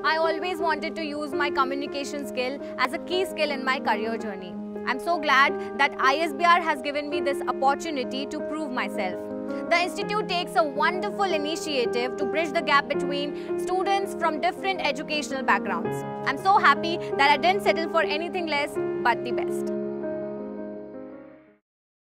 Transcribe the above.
I always wanted to use my communication skill as a key skill in my career journey. I'm so glad that ISBR has given me this opportunity to prove myself. The institute takes a wonderful initiative to bridge the gap between students from different educational backgrounds. I'm so happy that I didn't settle for anything less but the best.